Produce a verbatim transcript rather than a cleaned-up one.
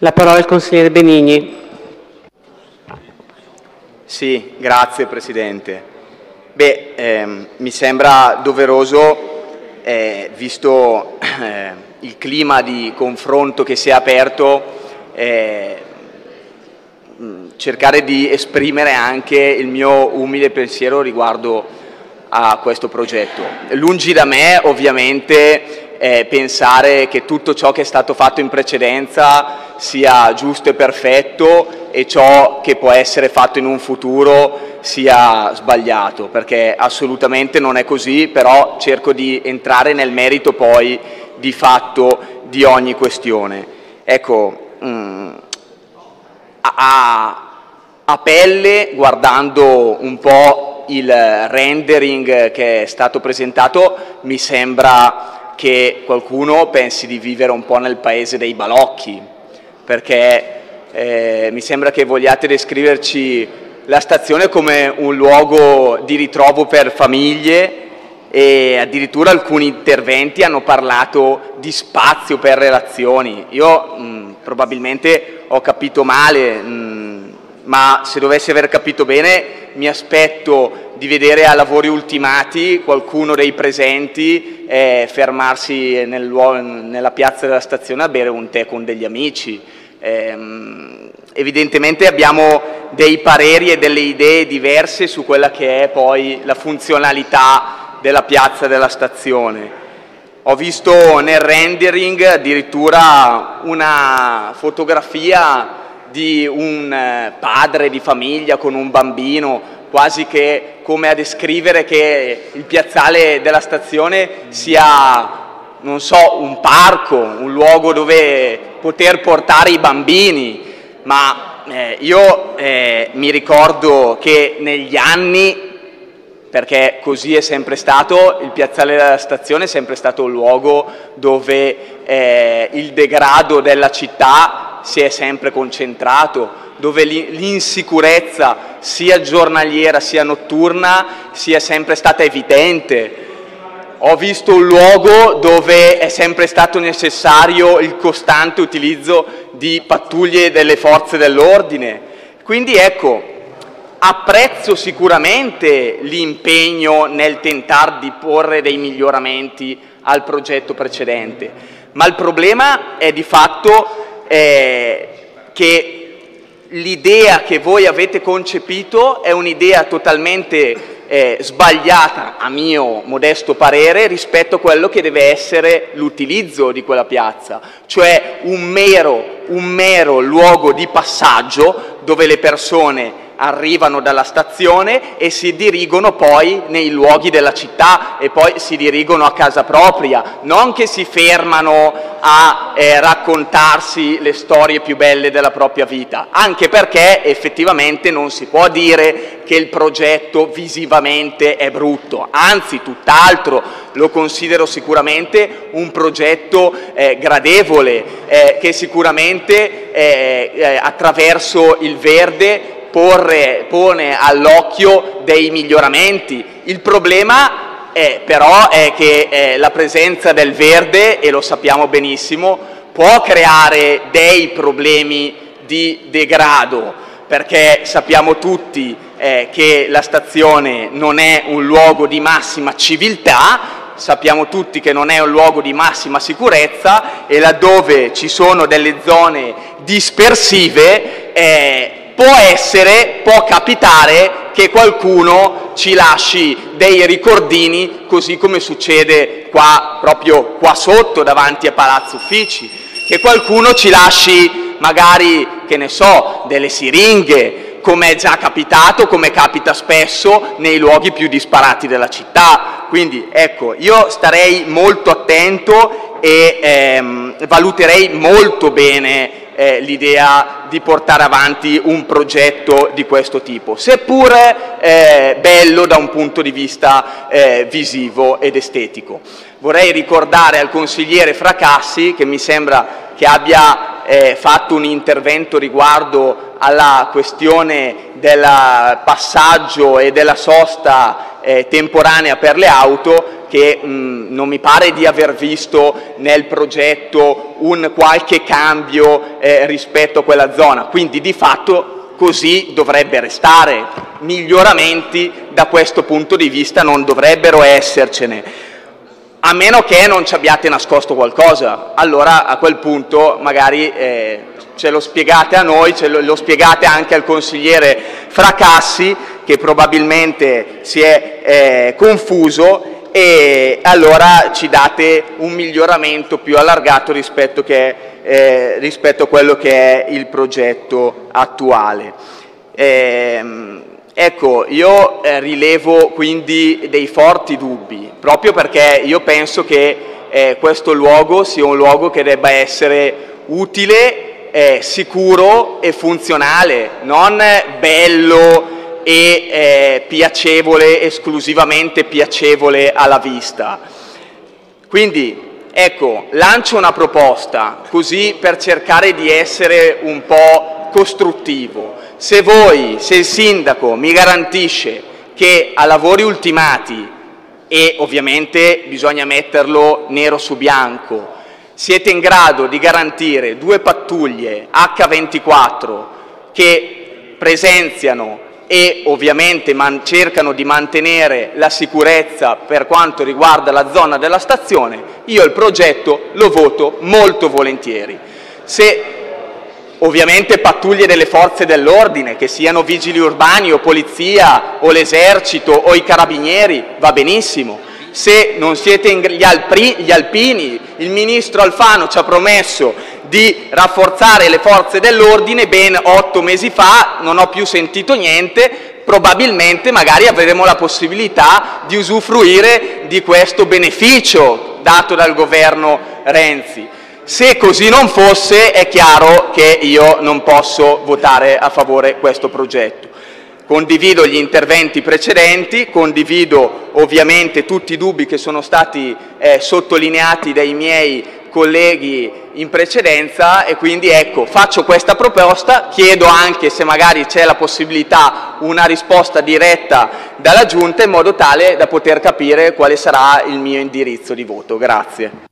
La parola al consigliere Benigni. Sì, grazie Presidente. Beh, ehm, mi sembra doveroso, eh, visto eh, il clima di confronto che si è aperto, eh, cercare di esprimere anche il mio umile pensiero riguardo a questo progetto. Lungi da me, ovviamente, eh, pensare che tutto ciò che è stato fatto in precedenza sia giusto e perfetto e ciò che può essere fatto in un futuro sia sbagliato, perché assolutamente non è così, però cerco di entrare nel merito poi di fatto di ogni questione. Ecco, mh, a, a pelle, guardando un po' il rendering che è stato presentato, mi sembra che qualcuno pensi di vivere un po' nel paese dei balocchi, perché eh, mi sembra che vogliate descriverci la stazione come un luogo di ritrovo per famiglie e addirittura alcuni interventi hanno parlato di spazio per relazioni. Io mh, probabilmente ho capito male, mh, ma se dovessi aver capito bene mi aspetto di vedere a lavori ultimati qualcuno dei presenti eh, fermarsi nel, nella piazza della stazione a bere un tè con degli amici. Eh, evidentemente abbiamo dei pareri e delle idee diverse su quella che è poi la funzionalità della piazza della stazione. Ho visto nel rendering addirittura una fotografia di un padre di famiglia con un bambino, quasi che come a descrivere che il piazzale della stazione sia, non so, un parco, un luogo dove poter portare i bambini, ma eh, io eh, mi ricordo che negli anni, perché così è sempre stato, il piazzale della stazione è sempre stato un luogo dove eh, il degrado della città si è sempre concentrato, dove l'insicurezza sia giornaliera sia notturna sia sempre stata evidente. Ho visto un luogo dove è sempre stato necessario il costante utilizzo di pattuglie delle forze dell'ordine. Quindi ecco, apprezzo sicuramente l'impegno nel tentare di porre dei miglioramenti al progetto precedente, ma il problema è di fatto eh, che l'idea che voi avete concepito è un'idea totalmente eh, sbagliata, a mio modesto parere, rispetto a quello che deve essere l'utilizzo di quella piazza, cioè un mero, un mero luogo di passaggio dove le persone arrivano dalla stazione e si dirigono poi nei luoghi della città e poi si dirigono a casa propria, non che si fermano a eh, raccontarsi le storie più belle della propria vita, anche perché effettivamente non si può dire che il progetto visivamente è brutto, anzi tutt'altro, lo considero sicuramente un progetto eh, gradevole, eh, che sicuramente eh, eh, attraverso il verde Porre, pone all'occhio dei miglioramenti. Il problema è, però è che eh, la presenza del verde, e lo sappiamo benissimo, può creare dei problemi di degrado, perché sappiamo tutti eh, che la stazione non è un luogo di massima civiltà, sappiamo tutti che non è un luogo di massima sicurezza e laddove ci sono delle zone dispersive eh, può essere, può capitare che qualcuno ci lasci dei ricordini, così come succede qua, proprio qua sotto, davanti a Palazzo Uffici, che qualcuno ci lasci magari, che ne so, delle siringhe, come è già capitato, come capita spesso nei luoghi più disparati della città. Quindi, ecco, io starei molto attento e ehm, valuterei molto bene Eh, l'idea di portare avanti un progetto di questo tipo, seppure eh, bello da un punto di vista eh, visivo ed estetico. Vorrei ricordare al consigliere Fracassi, che mi sembra che abbia eh, fatto un intervento riguardo alla questione del passaggio e della sosta eh, temporanea per le auto, che mh, non mi pare di aver visto nel progetto un qualche cambio eh, rispetto a quella zona, quindi di fatto così dovrebbe restare. Miglioramenti da questo punto di vista non dovrebbero essercene, a meno che non ci abbiate nascosto qualcosa. Allora a quel punto magari eh, ce lo spiegate a noi, ce lo, lo spiegate anche al consigliere Fracassi, che probabilmente si è eh, confuso, e allora ci date un miglioramento più allargato rispetto, che, eh, rispetto a quello che è il progetto attuale. Ehm, ecco, io eh, rilevo quindi dei forti dubbi, proprio perché io penso che eh, questo luogo sia un luogo che debba essere utile, eh, sicuro e funzionale, non bello e eh, piacevole, esclusivamente piacevole alla vista. Quindi ecco, lancio una proposta così per cercare di essere un po' costruttivo. Se voi, se il sindaco mi garantisce che a lavori ultimati, e ovviamente bisogna metterlo nero su bianco, siete in grado di garantire due pattuglie acca ventiquattro che presenziano e ovviamente cercano di mantenere la sicurezza per quanto riguarda la zona della stazione, io il progetto lo voto molto volentieri. Se ovviamente pattuglie delle forze dell'ordine, che siano vigili urbani o polizia o l'esercito o i carabinieri, va benissimo. Se non siete in, gli, alpri, gli alpini, il ministro Alfano ci ha promesso di rafforzare le forze dell'ordine ben otto mesi fa, non ho più sentito niente, probabilmente magari avremo la possibilità di usufruire di questo beneficio dato dal governo Renzi. Se così non fosse, è chiaro che io non posso votare a favore questo progetto. Condivido gli interventi precedenti, condivido ovviamente tutti i dubbi che sono stati eh, sottolineati dai miei colleghi in precedenza, e quindi ecco, faccio questa proposta, chiedo anche se magari c'è la possibilità una risposta diretta dalla Giunta, in modo tale da poter capire quale sarà il mio indirizzo di voto. Grazie.